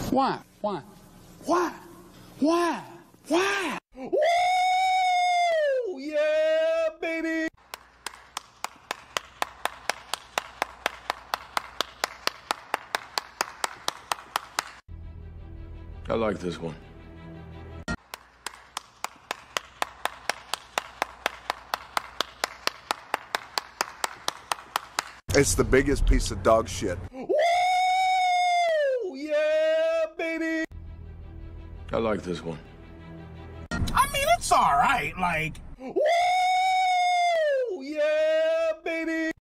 Why? Why? Why? Why? Why? Woo! Yeah, baby! I like this one. It's the biggest piece of dog shit. Woo! Yeah, baby! I like this one. I mean, it's all right. Like, woo! Yeah, baby!